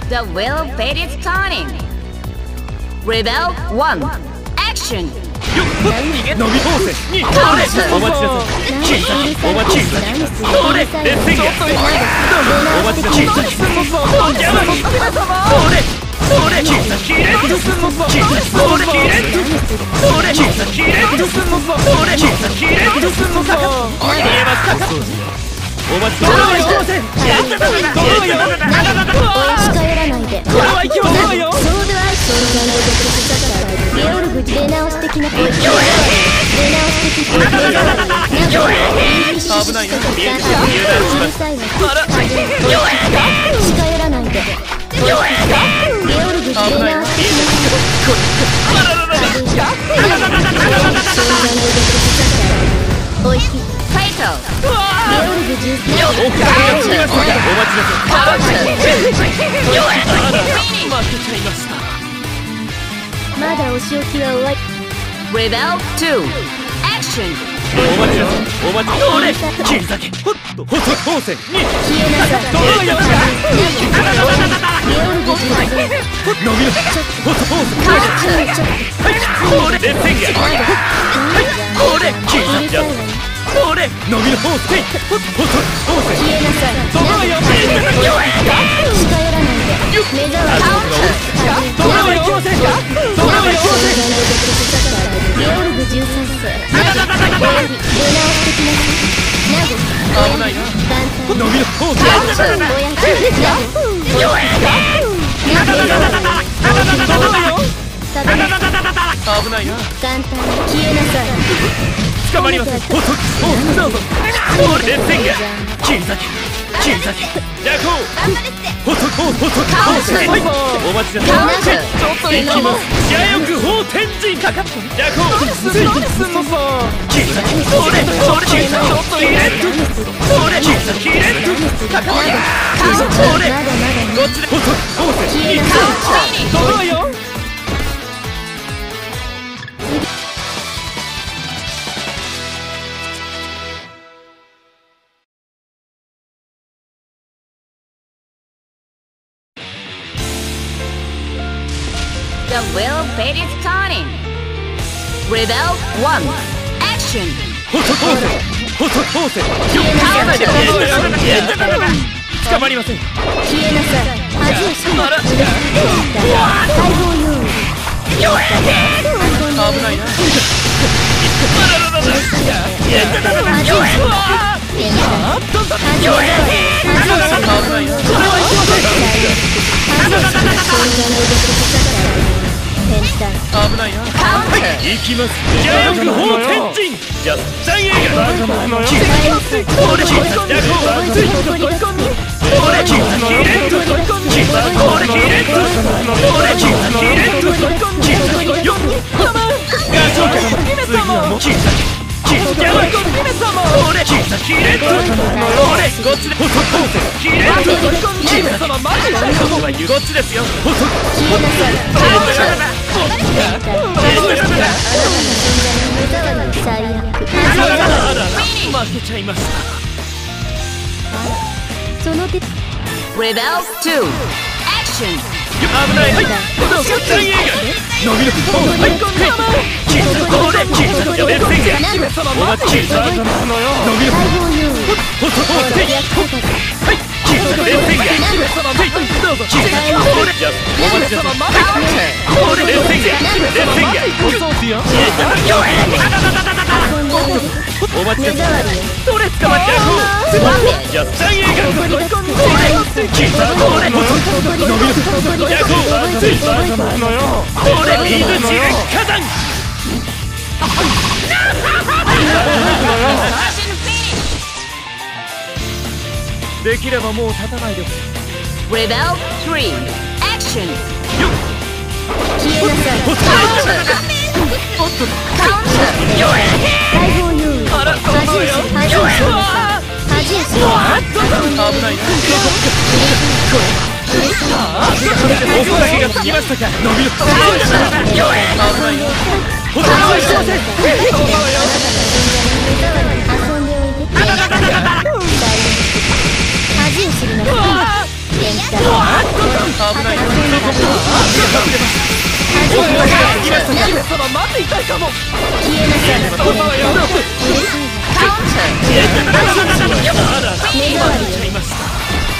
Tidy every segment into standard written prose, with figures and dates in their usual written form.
The wheel of fate is turning. Rebel 1. Action. 伸び通せ2お待ちなさい小さきお待ちどれレッツギアお待ちなさい小さきお邪魔にどれ小さきレッツ小さきどれキレッツどれ小さきレッツどれ小さきレッツ見えますかお待ちなさいどれ近寄らないで。 これは行きませんよソードアイスゲオルグ出直し的な声。出直し的声。 危ないよ見えてる油断しますあら近寄らないで。ゲオルグ出直し的なおいしい。 フェイト。 ゲオルグ13。 お待ちなさい負けちゃいましたまだお仕置きは終わり。 Rebel 2. Action. お待ちなさいお待ちどれ切り裂けほっと細光線に消えなさい。 どうよゲオルグ13。 伸びろ細光線これレッツギアこれ切り裂けこれ伸びろ細線消えなさい。 どうよ近寄らないで。目障り。 どうよ行きませんかどうよ行きませんゲオルグ13世。出直し的な危ないな伸びろ細線危ないな簡単に消えなさい。 捕まりません細どうぞレッツギア切り裂け切り裂け逆行細線お待ちなさいちょっと行きますやよく法天神かかった逆行切り裂けそれ切り裂けちょっと入れそれ切り裂け入れかかったそれこっちで細線にどうよ The wheel of fate is turning. Rebel 1. Action. 細線捕まりません消えなさい。恥をしくな解放用意。 危ないな危ないな行きますジャイアント法天神じゃジャイアント俺キレット俺キレット俺キレットよっガチョウ次はもうキレット俺キレット俺こっちで細キレットこっちですよ負けちゃいましたその手。 Rebel 2. Action. 危ないはい伸びる俺切り裂けレッツギアお待ち伸びる細はい切り裂けレッツギアどうぞ切り裂け俺じゃお待ちなさい俺レッツギアお待ちなさいどれ捕まっちゃうじゃジャイアント俺切り裂け俺伸びる俺水地火山できればもう立たないで Rebel 3. Action. 消えなさい。解放用意。恥をし危ないおふざけが過ぎましたか伸びる危ないよほら遊んでおいて。恥を知りなさい。 ないよ。姫様待っていたいかも。 消えなさい。 そうよ。まだ目障りよ。 いました。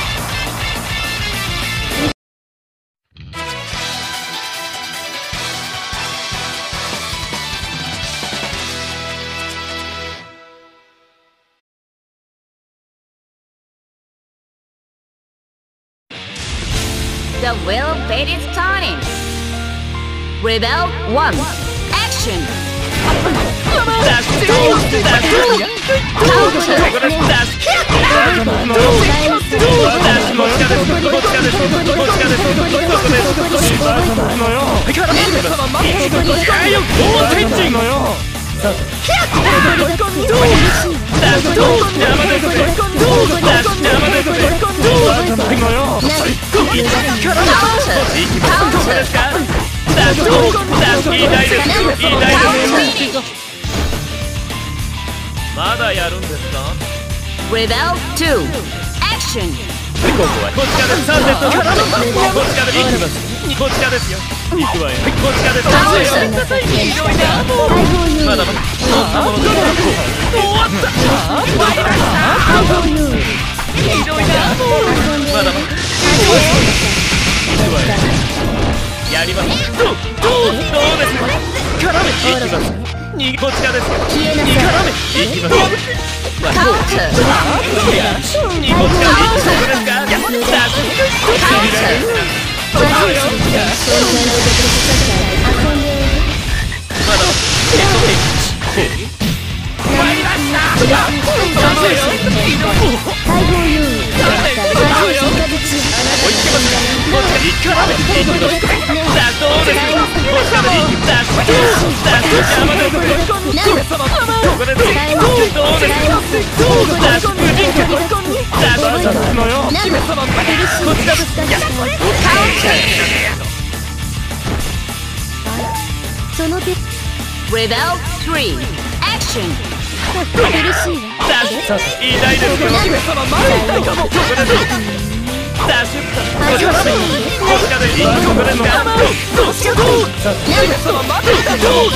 The wheel bait is turning. Rebel 1. Action. まだやるんですか？ Rebel 2. Action. ここはこちらです。さあセット。こちらで行きます。こちらですよ。行くわよ。こちらです。まだまだ。終わった。まだまだ。行くわよ。やります。どうですか？絡め行きます。こちらです。絡め行きます。 Counter. その手 Rebel 3. Action. 苦しいわ。 いないですよ。様まだ痛いかも。ここですダッシュこちらでこちらでここですか？どうしよう。様まだ痛いかも。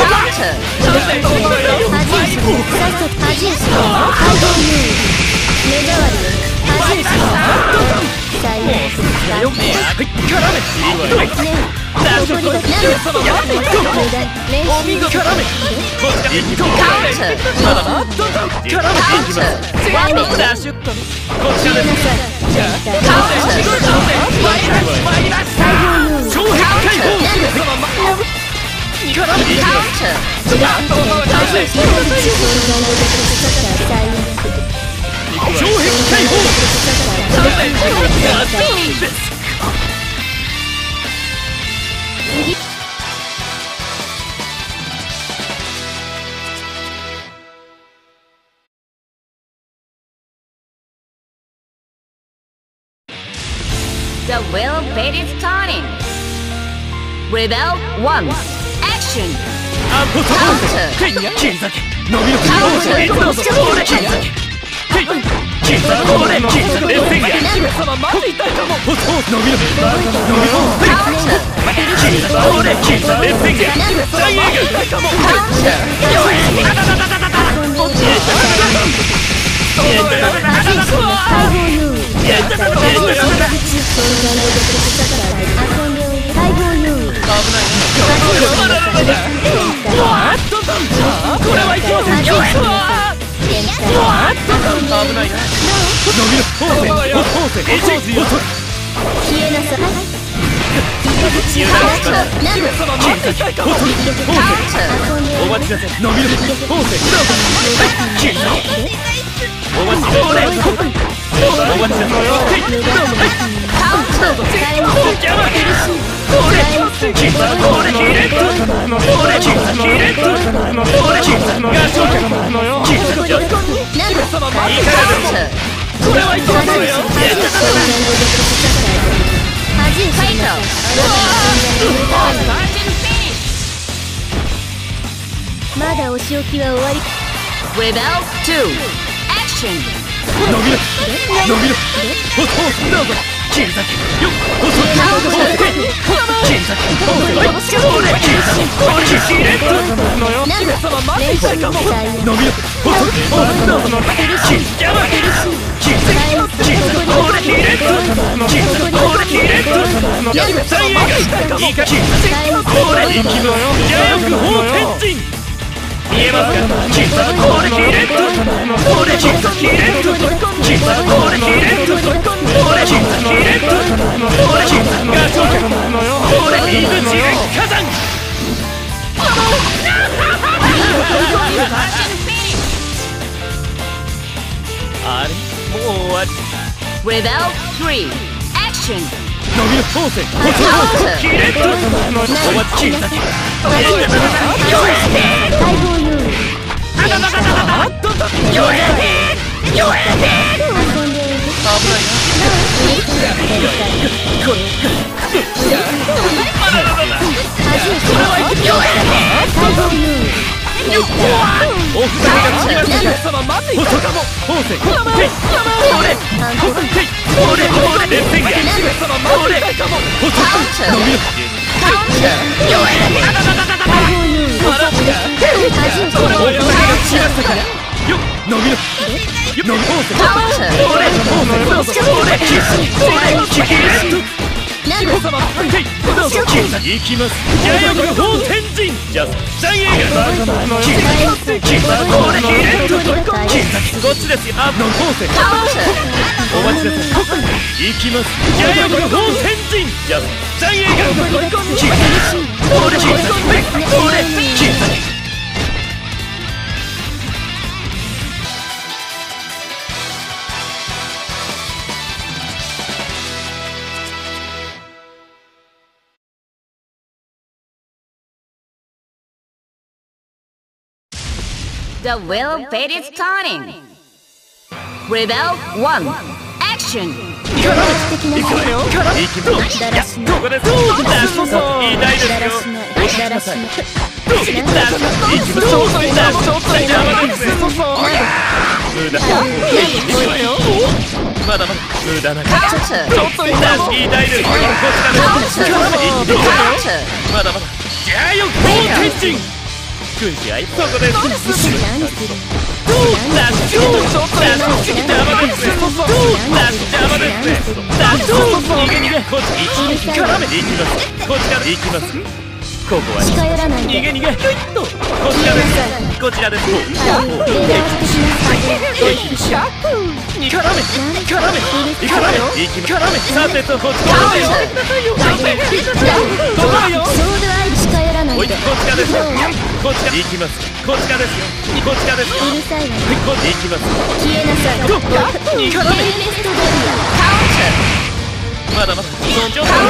The wheel bait is turning. Rebel 1. Action. まだお仕置きは終わり。 Rebel 2. Action. 切り裂けよっ遅い切り裂け俺切り裂け俺切れのよ姫様マジでかも伸びろ遅い切りやばい切り裂け俺切れの切り裂け俺切れの最悪いいか切り裂け俺生きろよ邪欲法天神見えますか切ったらこれ切れっと俺切った切れっと切ったらこれ切れっと俺切った切れっと俺切ったガチョウ俺水地火山あれもう終わり Rebel 3 Action 伸びる方正切れっとお待ち切った行きます邪欲法天神じゃあ残影がこっちですよあの方正お待ちです行きます邪欲法天神じゃあ残影が The will fate is turning. Rebel 1 Action 行くわよ行きますここですいいないですよお待ちください行きますまだまだ無駄なちょっといいないですよこちらですまだまだ邪欲法天神軍師愛そこですここは逃げ逃げこちらですこちらですさてとこっちこちらですこちら行きますこちらですよこちらですよ行きます消えなさいまだまだちょっと諦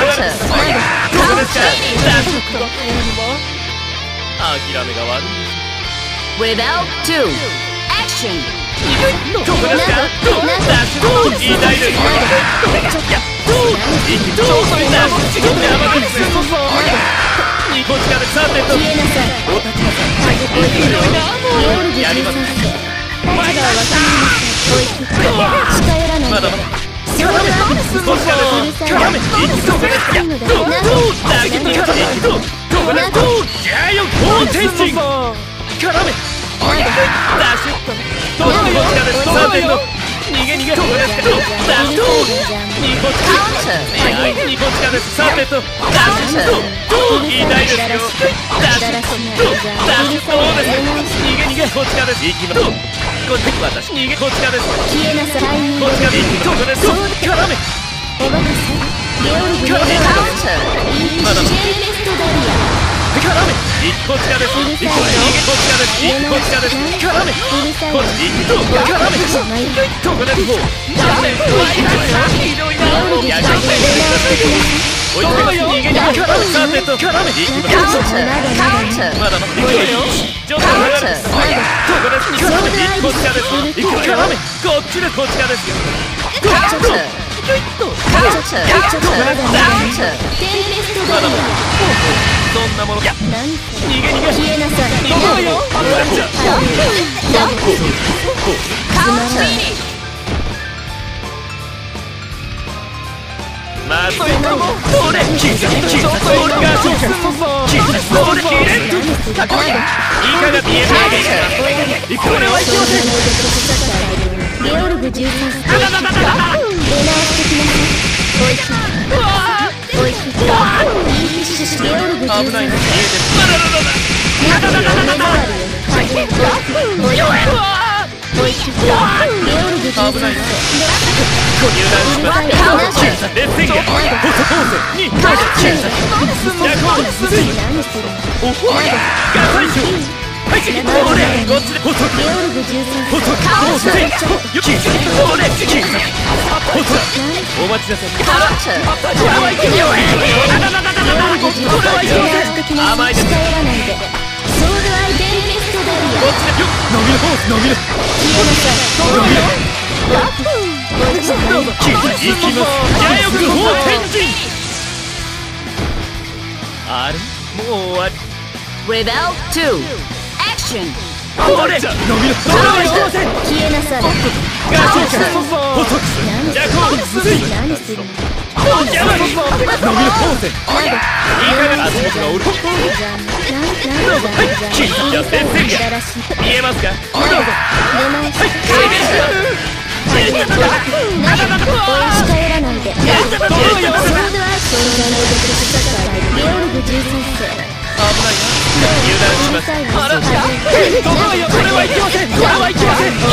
めが悪い Rebel 2 Action ここですか言いたいですこちらでさてとお立ちなさいやりますまだまだこちらですやめ行きそうですやどうじゃあよ法天神絡めダッシュどうぞこちらですさてと逃げ逃げこれですけどダッシュこちらですさてとダッシュ言いたいですよダッシュそうです逃げ逃げこちらです行きますこっち私逃げこちらです消えなさいこちらでここです絡めおばかさんゲオルグレナまだまだシェーレストダリ絡めこちらですこちらですこちらです絡めこっち絡めここですもうやめひどいなやめおい逃げ逃げさてと絡め行きますまだまだ行くよちょっと離れここです絡めこちらです絡めこっちでこちらですよまだまだそんなもの逃げ逃げ消えなさい逃げよまずいそれ切ったそれがそうか切ったそれ切れんとかっこいいイカが見えないこれはいけませんゲオルグ13世出直してきなさいおいしいおいしいゲオルグ13世危ないねおいしいゲオルグ13世油断しますレッツインガーフォトポーズに逆を続いおほらガサイショはいこれこっちでフォトゲオルグ13世フォトポーズよきこれキーフォトお待ちなさいこれはいけよ甘いです近寄らないでソードアイデンベストダリアこっちでよ伸びるポーズ伸びる消えなさいキーいきますやよく法天神あれもう終わり Rebel 2 Action これ伸びるそれはいけません消えなさいガショーフォトクス逆を続い何するのやばい伸びるポーズいかが足元がおるキーや先生が見えますかどうぞ近寄らないでソードアイソードアイゲオルグ13世危ないな油断しますあらこれはいけませんこれはいけません危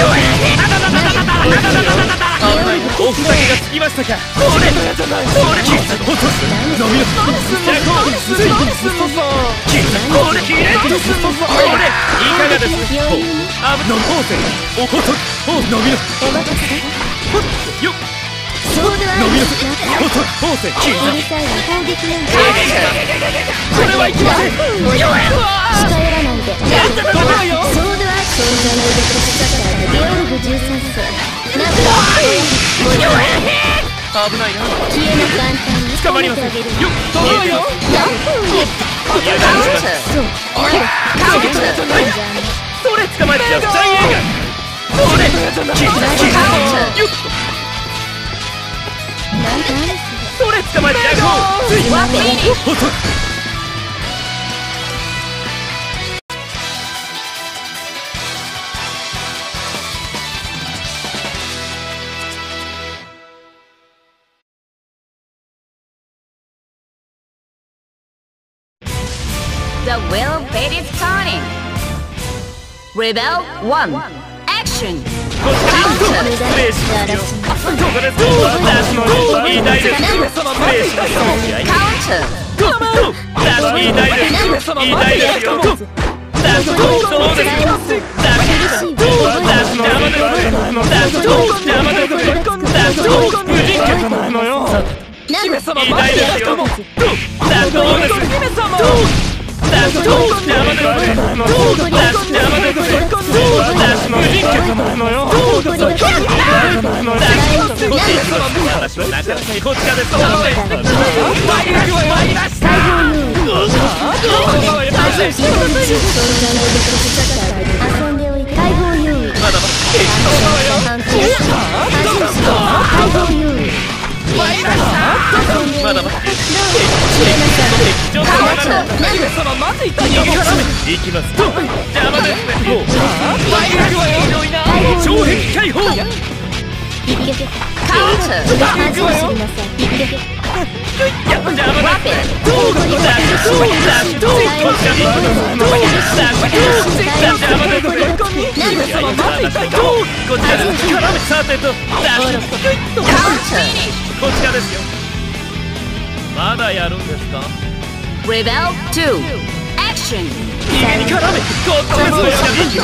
ないおふざけがつきましたかこれキー落とす伸びる逆を続いてキーこれキーレッドこれいかがです危のポーズおことポーズ伸びるお任せよっソードアイ伸びるポーズキーうるさいわ攻撃なんかこれはいけません近寄らないでソードアイソードアイゲオルグ13世なんと危ないな消えな簡単に捕まりませんよっ油断しますそうそれ捕まえちゃうジャイエンガそれキーよっそれ捕まえちゃうついほと The wheel bit is turning Rebel 1 Action こっちから失礼しますよここです私の言いたいです失礼しますよ Counter ダッシュ言いたいです言いたいですよダッシュそうですダッシュ邪魔ですダッシュ邪魔ですダッシュ無人客なのよ言いたいですよダッシュそうですダッシュ邪魔ですダッシュ邪魔ですダッシュの無人客なのよダッシュ私はなかなかこちらです参りました遊んでおいて解放優位まだまだ反抗解放優位まだまだ消えなさい行きます邪魔ですね障壁解放一撃 Counter 恥を知りなさい一撃邪魔ですまだやるんですか Rebel 2 Action 逃げに絡めここです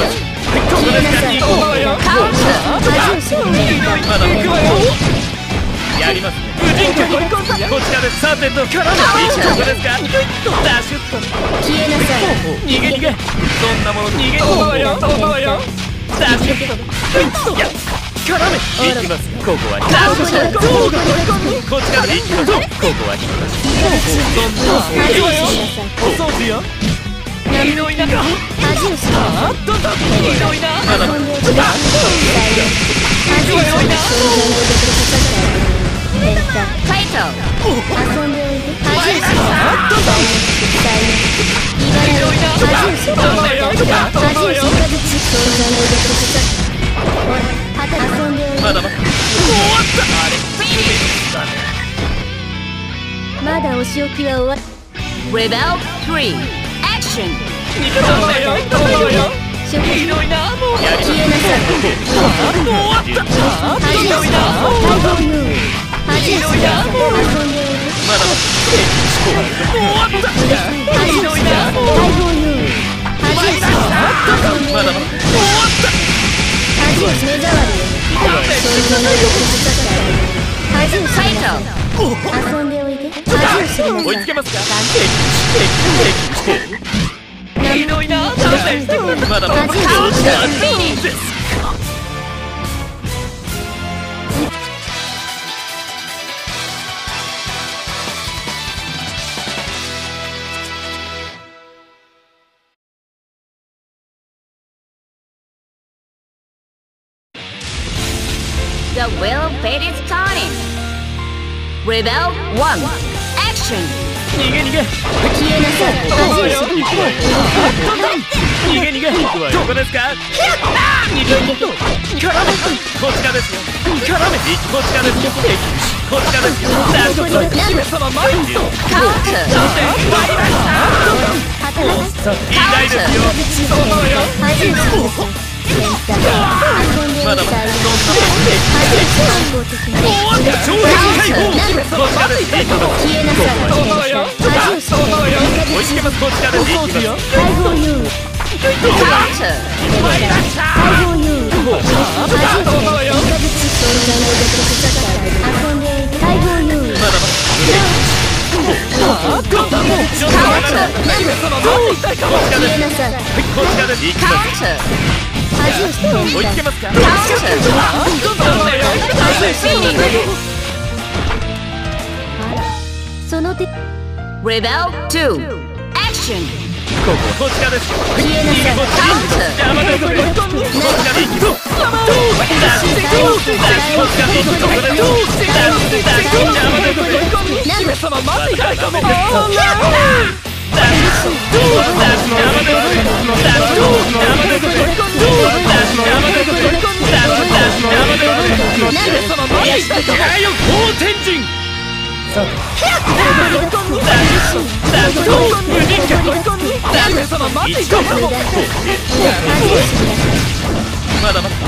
まだやりますね無人客こちらですさてと絡めここですかダッシュッと消えなさい逃げ逃げそんなもの逃げにダッシュッといや絡め行きますここはダッシュッとこちらで行きますここは行きますお掃除よひどいな恥を知りなさいどんどんひどいなまだ遊んでおいて恥を知りなさい変態ファイト。 遊んでおいで恥を知ら最悪茨城恥を知ら恥を知らずち存在の毒さほら遊んでおいでまだまだ終わったあれまだお仕置きは終わっ Rebel 3 Action。 逃げたんだよどうよ食事ひどいなもう消えなさいもう終わった恥を知ら大号遊恥を知ら遊んでおいでまだまだもう終わった恥を知ら大号遊恥を知ら遊んでおいでまだまだもう終わった恥を目障りよ存在の毒さ恥を知ら遊んでおいで恥を知らなさい追いつけますかひどいなまだまだ恥を知ら The wheel fate is turning. Rebel 1 Action。 逃げ逃げ消えなさい恥を知ら逃げ逃げどこですか逃げ絡めこちらですよ絡めこちらですよこちらですよ姫様前にカウンター。 いないですよそうよ恥を知ら変態遊んでまだまだ最悪そんなもん反抗的な終わった超変解放姫様前に消えなさいそうよ恥を知ら追いつけますこちらですよ大号遊カウンター。 大号遊恥を知ら存在の毒さ遊んで大号遊まだまだ消えなさいこちらです行きカウますンター。 恥を知ら追いつけますかカウンター。 その手 Rebel 2 Action。 こちらです消えなさいこちら邪魔ですこちらに行きます姫様待ってからかもまだまだ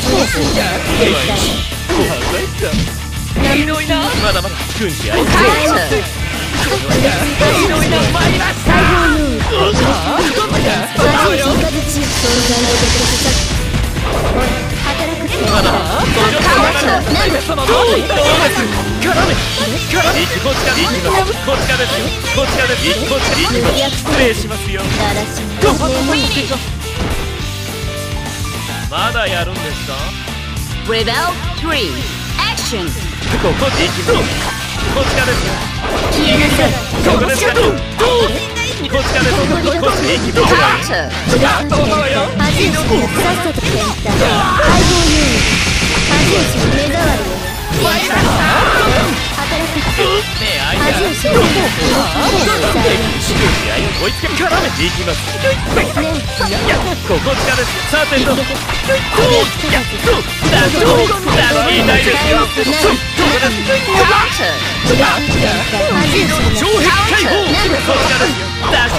ひどいなまだまだ軍師あいつカウンター。 ひどいな参りましたまだ姫様どうです絡めこちらですよこちらですこちらですこちら失礼しますよまだやるんですか Rebel 3 Action。 ここで行きますこちらです消えなさいここですかこちらですこっちに行きますカウンター。 どうぞよ恥を知らさっさと変態大号遊恥を知ら目障りよ働くねえあい恥を知ら追いつけ絡めていきますここちらですさてどういないですよここです超変解放こちらですよダッシュ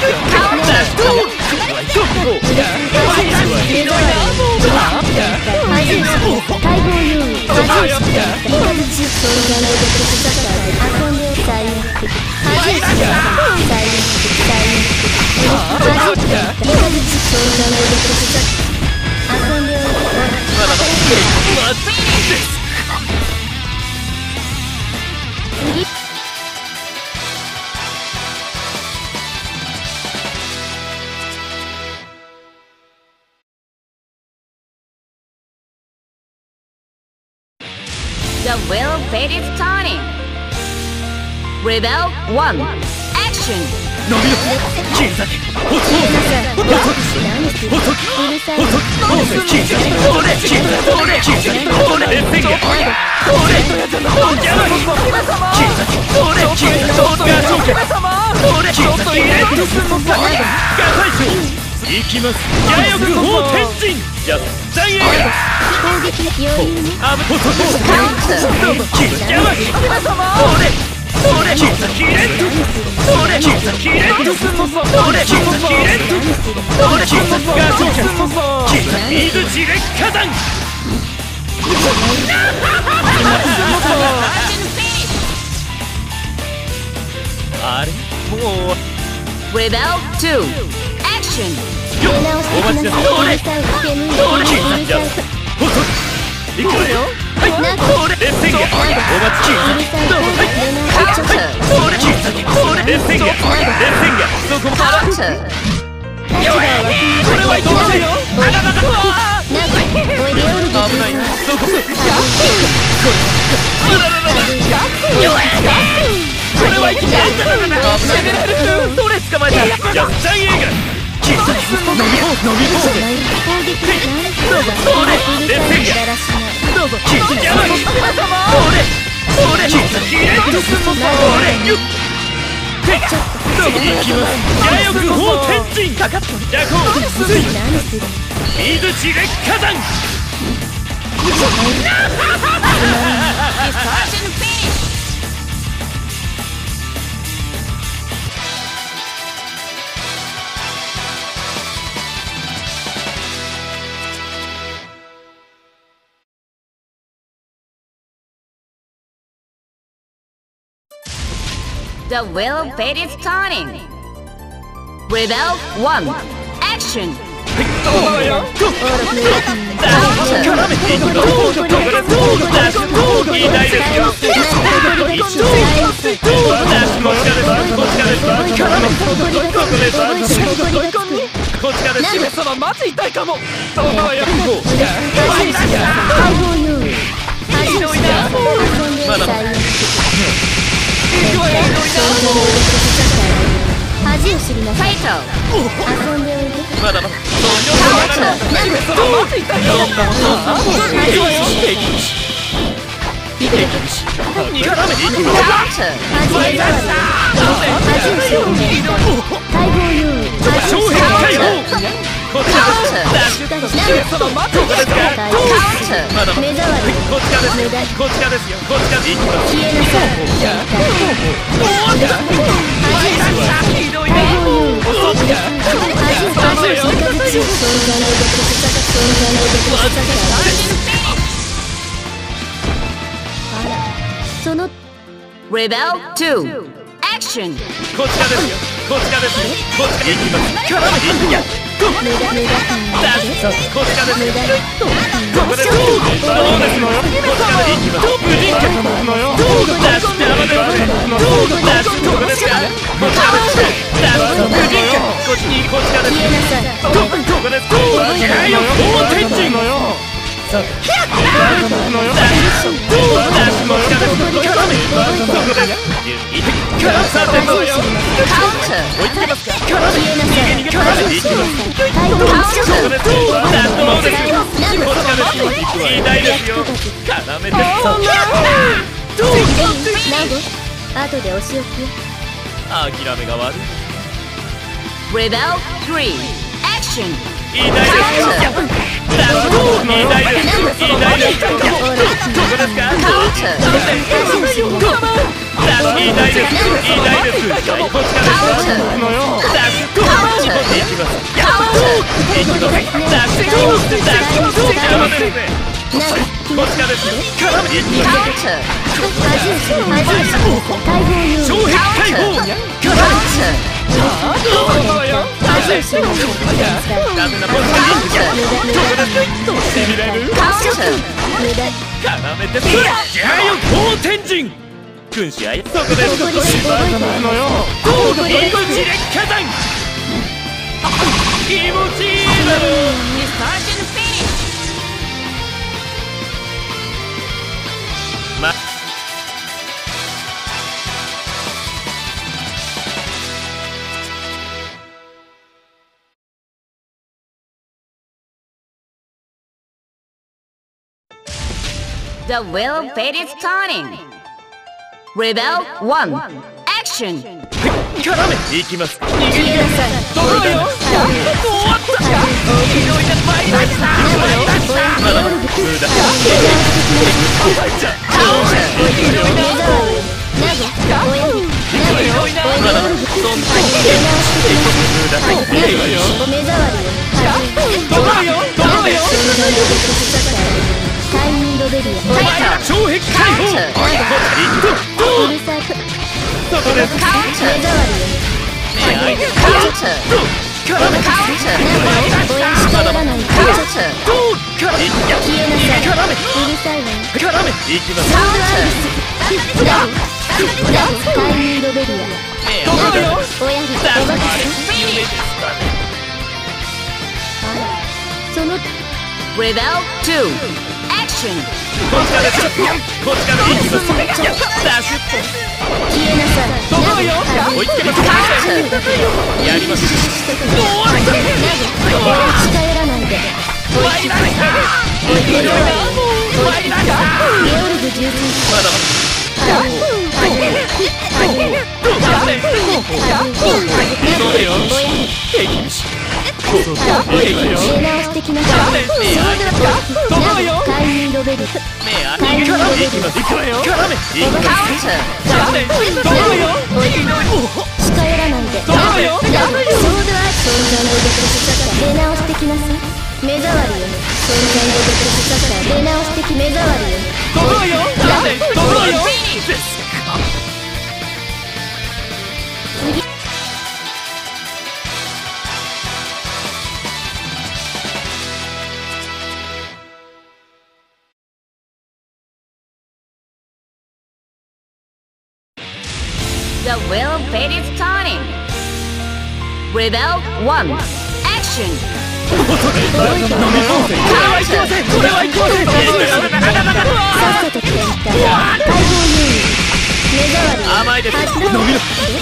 ひどいな恥を知ら大号遊恥を知ら水口存在の毒さ遊んで最悪恥を知ら最悪恥を知ら水口存在の毒さ遊んでおいでまだまだです次 The wheel fate is turning. Rebel 1 Action. 伸びろ切り裂けほとほとほとほと切り裂けほれ切り裂けほれ切り裂けほれエッセンゲほれほんじゃま切り裂けほれ切り裂けガチョウケほれ切り裂けガ大将行きますやよく法天神やっちゃん映画攻撃余裕ねあぶほとほと切りやばいほれそれ切った切れんとそれ切った切れんとそれ切った切れんとそれ切ったガチョウケ切った水地烈火弾あれもう Rebel 2 Action よっお待ちなさいそれ切ったやつほといくわよはいそれエッセンゲお待ち切ったどうぞはいそれ切ったそれエッセンゲそこまで Counter これはいけませんよあらららなんかおいでおるで危ないそこあららららこれはいけない攻められるそれ捕まえたやっちゃん映画切った伸び放攻撃どうぞそれエッセンゲどうぞ切ったやばいそれ切った切れんとそれよっどうぞ行きますやよく法天神かかったじゃこう水地烈火弾 Distortion Finish The wheel of fate is turning. Rebel 1 Action まず痛いかも恥を知りなさい Fatal 遊んでおいでまだまだその Rebel 2 Action こちらですよこちらですよこちら行きます絡めていやこちらですよここですそうですのよこちらで行きます無人客のよこちらまではここですかこちらです無人客こっちにこちらですここですいやよ大天神のよそうのよ後でお仕置きよ諦めが悪い Rebel 3 Action いいないです君子あやそこでのよ気持ちいいだろ Distortion Finish ま The wheel of fate is turning. Rebel 1. Action. 絡めいきます。逃げ消えなさい。 どうだよ。終わったじゃん。ひどいな参りました。まだ無駄。じゃひどいな。ひどいな。まだそんな無駄。いいわよ。どうだよ。どうだよ。 タイミングベリア。 お前ら障壁解放。 うるさく。 そこです。 目障りよ。 絡め親近寄らないで。 どうから消えなさい。 絡めうるさいわよ。 絡めいきます。 サウンドアイス。タイミングベリア。 どうだよ。 親におばけさん。 夢ですかね。 その Rebel 2. Action. こっちからです。こっちからいきます。ダッシュ消えなさい。 どうよ。追いつけます。やります。どう親近寄らないで。 参りました。ひどいな。参りました。 ゲオルグ重鎮。 まだどうだよ。 出直してきなさい。 どうよ。 タイミングベリア。タイミングベリア。 いきますよ。絡めいきます。 Counter. どうよ。 近寄らないで。 どうよ。 ソードアーツ。出直してきなさい。目障りよ。存在で出直してき目障りよ。 どうよ。どうよ。 次。 The wheel of fate is turning. Rebel 1. Action. これはいきません。 さっさと決めた。解放優位。目障りよ。 甘いです。 発動。 伸びろ。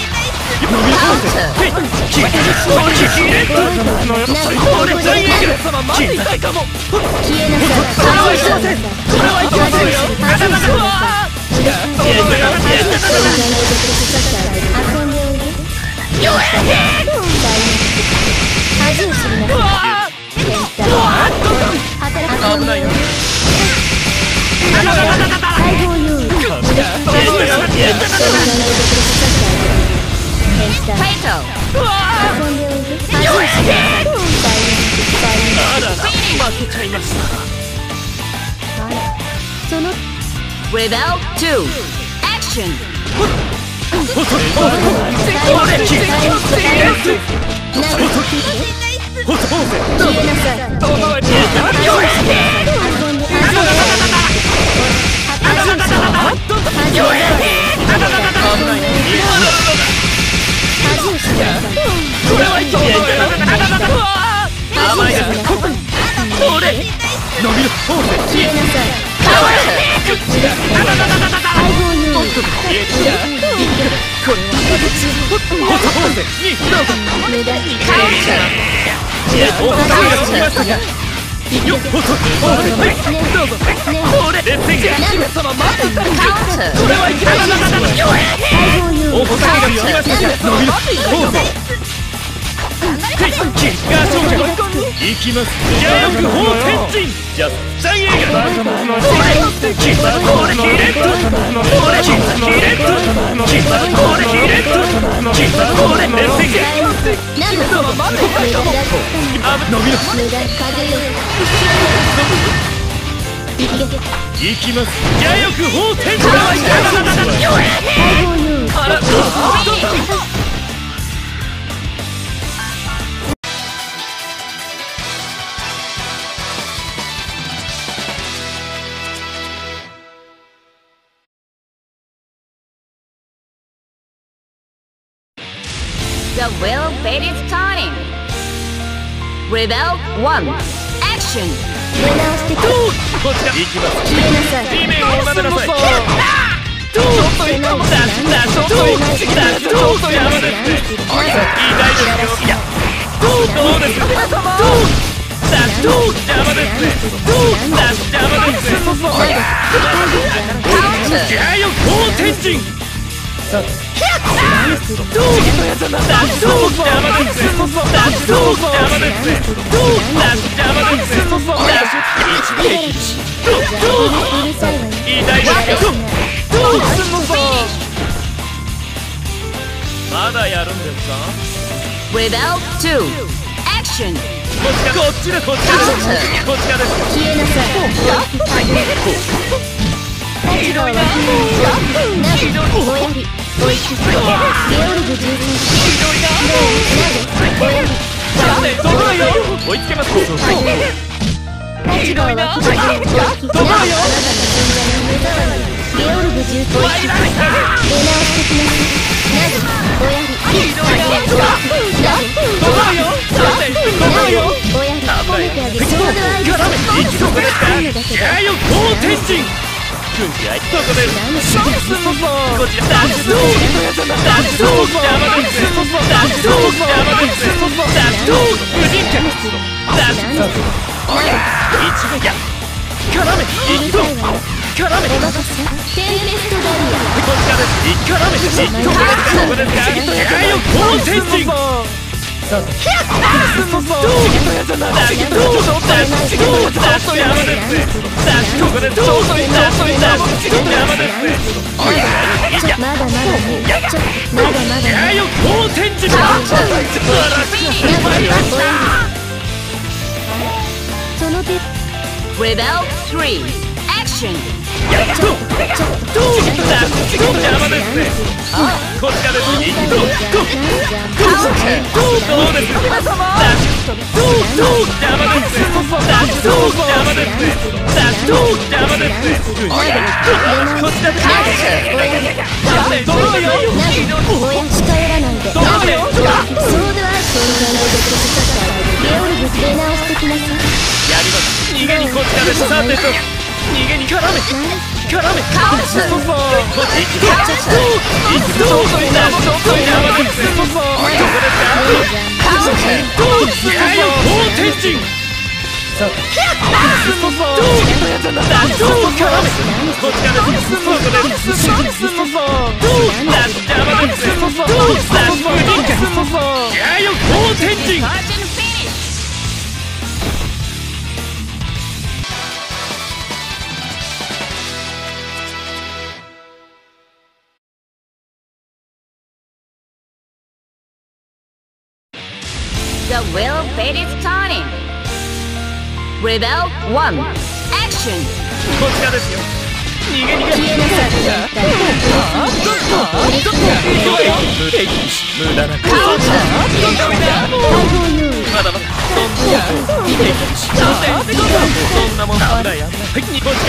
Rebel 2. Action. 行きます。邪力砲天神。じゃあ、ジャンエーガー。行きます。邪力砲天神。The wheel of fate is turning. Rebel 1. Action. 出直してきこちら行きます。 消えなさい。 地面を舐めなさい。ちょっといいかも。ちょっとやめて。いい大丈夫よ。いや、どうですか。 どう邪魔ですね。どう邪魔ですね。やよ好天神。どうどう邪魔ですね。どう邪魔ですね。どう邪魔ですね。偉大ですよ。どうまだやるんですか。 Rebel 2 Action こっちだこっちだこっちだです。 消えなさい。立場はなぜおやりおいしゲオルグ重鎮おやりどうよ追いつけます。 立場はなぜおやりゲオルグ重鎮出直してきます。なぜおやりおやり褒めてあげる。ソードアイスやよ好天神。軍事愛どこでこちらどう邪魔ですね。どう邪魔ですね。どう無人化一撃絡め一度絡めテンペストダリアこちらです。絡め一度ここですか。やよ好天神。どう邪魔ですね。ここでどう邪魔ですね。 まだまだね。まだまだね。 やよ好天神。 その手 Rebel 3 Action どう邪魔ですね。こちらです。どうです。どう邪魔ですね。こちらです。どうよ。 親近寄らないで。ソードアートを考えてゲオルグ出直してきなさい。 やります。逃げにこちらです。さてと逃げに絡め The wheel fate is turning Rebel 1 Action こちらですよ。逃げ消えなさい。 無駄な大砲優位まだまだそんなもん危ない。こちら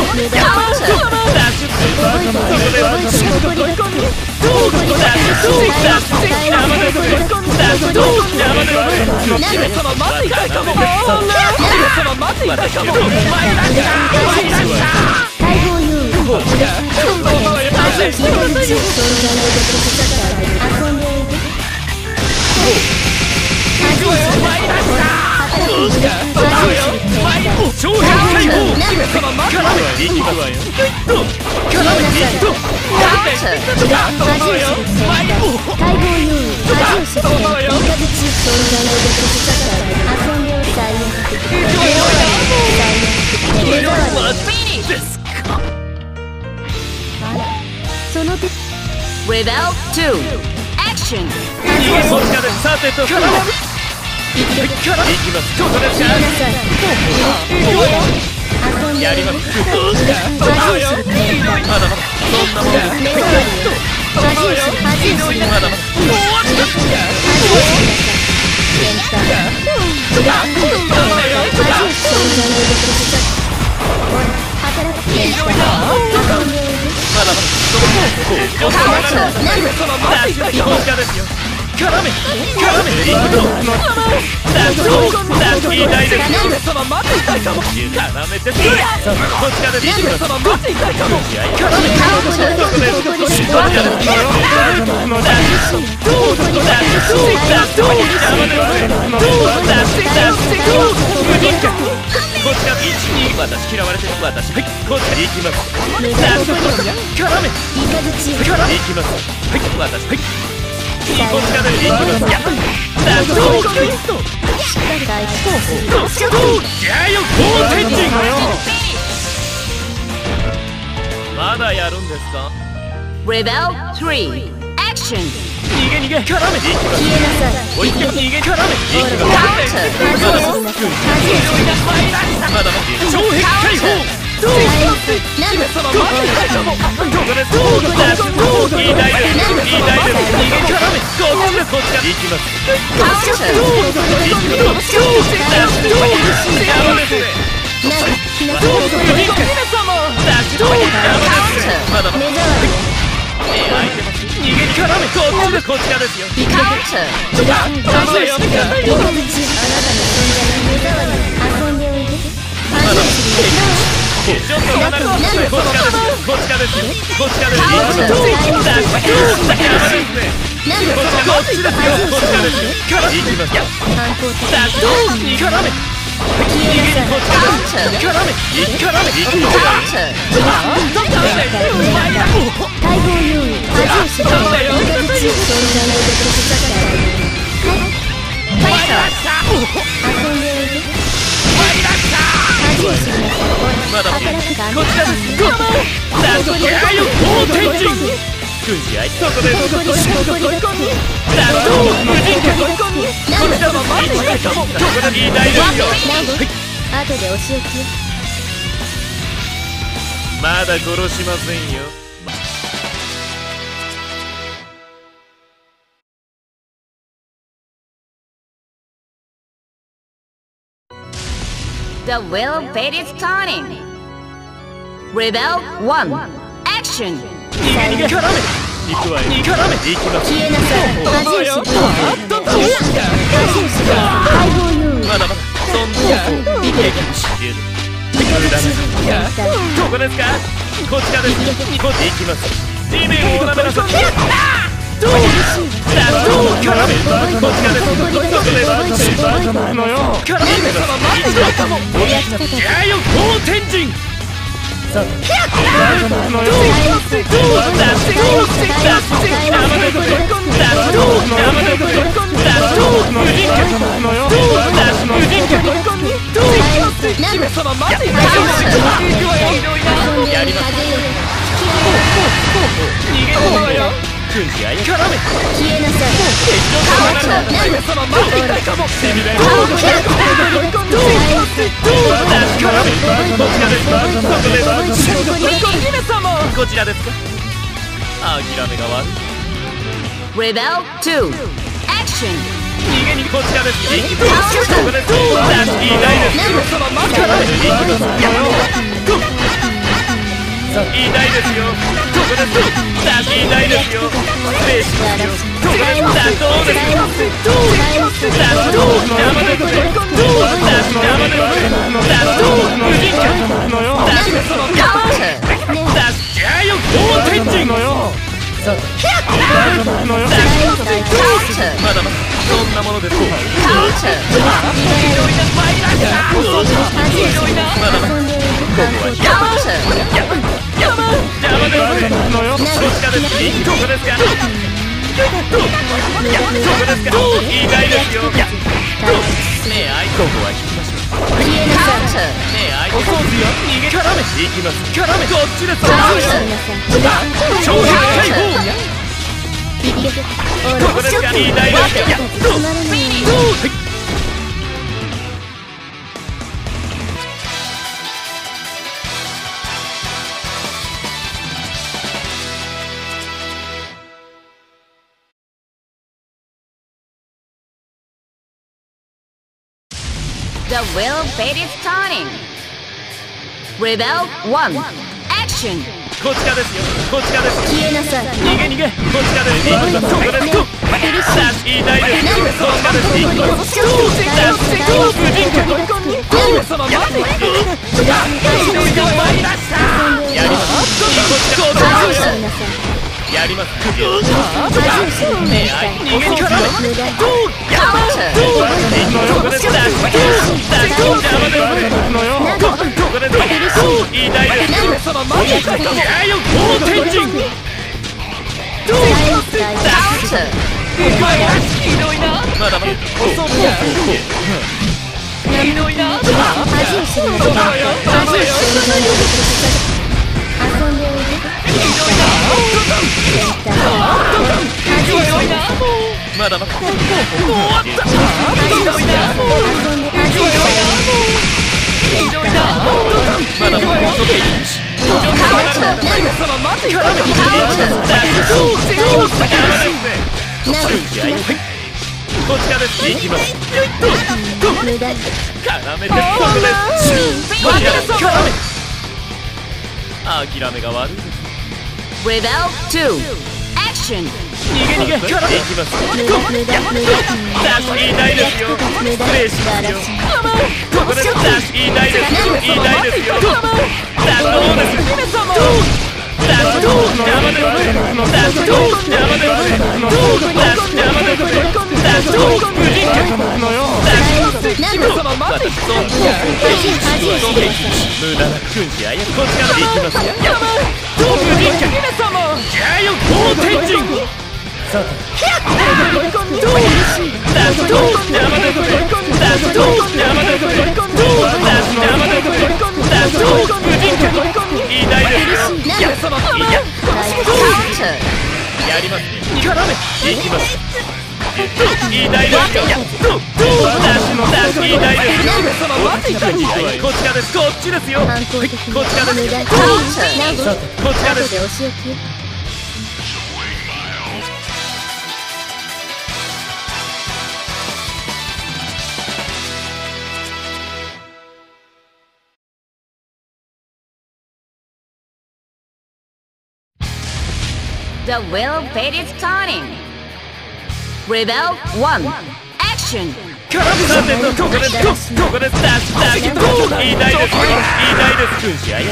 長編解放いきますわよ。 Rebel 2 Action さてといきます。ここですか。やります。まだまだそんなものまだまだ絡め痛いです。こちらです。 こちら1、2、私嫌われてる私、はい、こちら行きます。 メダルを取る絡めイカズチ絡め行きます。はい、私、はい、こちらで行きます。ダスト大じゃあよ、好天神まだやるんですか。 Rebel 3 Action 逃げ逃げ絡め行きます。 消えなさい追いつけ逃げ絡め行きます。まだまだ障壁解放どう何姫様待ってないかも。ここですいい大ですいい大です逃げ絡めこっち行きます。山ですね姫様まだまだ空いてます。逃げ絡めこっちですよ。 Counter あなたの存在に目障り遊んでおいでちょっと離れてこっちですよ。こっちですよ。こっちですよ。山ですね。こっちですよ。こっちですよ。から行きます。 反抗的絡めこっち絡め行きます。 待望優位恥を知らないイカズチ存在の動きをさせてあげる遊んでおいで恥を知りなさいまだ働くかこちらです。ここやよ好天神軍事愛そこです。 ここですここでだって無人家こちらも待ってないかも。ここでいい大ですよ。 後でお仕置きよまだ殺しませんよ。 The wheel of fate is turning. Rebel 1 Action 逃げ絡め行くわよ。逃げ絡め行きます。 消えなさい恥を知り恥を知り待望優位まだまだそんな逃げが知れる。ここですか。こちらです。こっち行きます。地面をなめなさい。どう絡めこちらです。ここですバカじゃないのよ。絡め様待ってないかも。じゃあよ好天神さあバカじゃないのよ。姫様待っていないかも。やります。逃げ込むわよ。軍事愛絡め消えなさい姫様待っていないかも。こちらですか。諦めが悪い。 Rebel 2 Action 逃げにこちらです。ここです。いいないです。姫様待っていないいいないですよ。ここです。いいないですよ。失礼しますよ。ここです。どうですか。じゃあよ好天神のよ。まだまだそんなものです。 The wheel of fate is turning. Rebel 1 Action こちらですよ。こちらです。 消えなさい逃げ逃げこちらです。そこです。いいないです。こちらです。やります。 偉大です。 姫様マジかよ。 大天神。どうひどいな。まだまだ。ひどいな。 恥を知るのだ。恥を知る遊んでおいで。 ひどいな。まだまだ。終わった。ひどいな。まだまだ。こちらです。行きます。 無駄に絡めて僕です。諦めが悪いです。 Rebel 2 Action 逃げ行きます。ダッシュいいないですよ。失礼しますよ。ここです。ダッシュいいないですよ。いいないですよ。ダッシュどうです。ダッシュ邪魔です。ダッシュ邪魔です。ダッシュ邪魔です。ダッシュ無人機のよ。ダッシュ私無駄な訓示やこっちから行きますよ。無人機じゃあよ高天神。さてやりますね。絡め行きます。いいないですよ。いいないですよ。こちらです。こっちですよ。こっちらです。こっちらです。 The wheel of fate is turning. Rebel 1 Action ここです。ここです。ダッシュいいないです。いいないです。君子や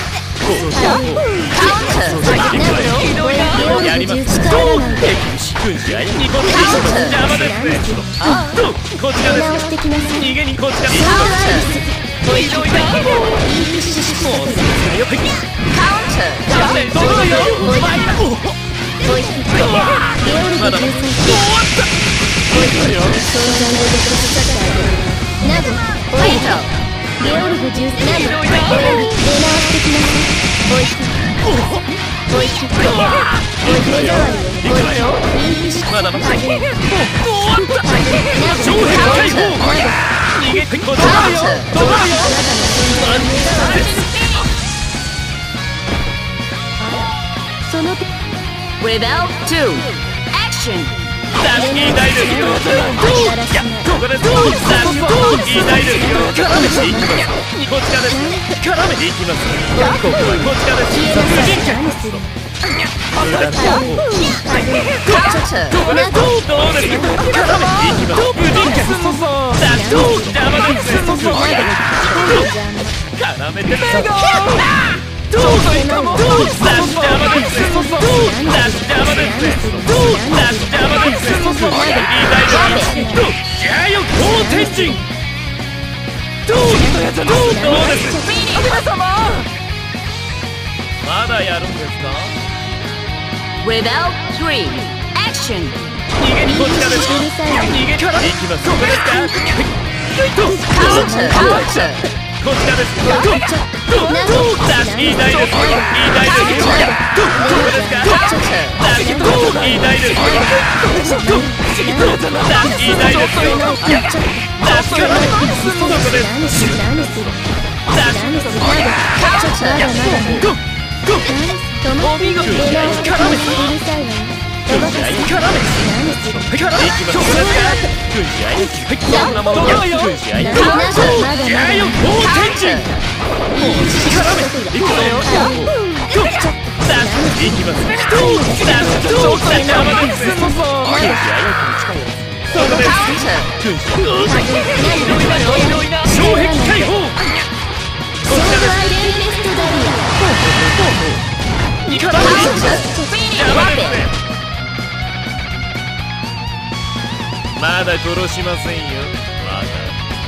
やります。君子やニコ邪魔ですね。こちらです。逃げにこちらです。ひどいな。もうよくまだ終わった。 ゲオルグ13出直してきなさい。おいしいおいしいおいしいまだまだ終わった。超変解放逃げてこちらよ。 その手 Rebel 2 Action ダッシュいいないですよ。ここです。ダッシュいいないですよ。絡めていきます。こちらです。絡めていきます。ここはこちらです。無人機無駄な方法。ここです。どうです。絡めていきます。無人機ダッシュ邪魔です。絡めてどうぞいかも。ダッシュ邪魔です。ダッシュ邪魔です。じゃあよ高天神。どうです。まだやるんですか。 Rebel 3 Action 逃げにこちらです。逃げから行きます。ここですか。こちらです。ダッシュいいないです。いいないです。ここですか。ダッシュいいないです。ダッシュいいないです。ダッシュからここです。ダッシュお見事。絡めこんなものや軍師やよ高天神。いくぞよ。ダッシュいきます。ダッシュ邪魔です。そこです。軍師障壁解放。こちらです。邪魔ですね。まだ殺しませんよ。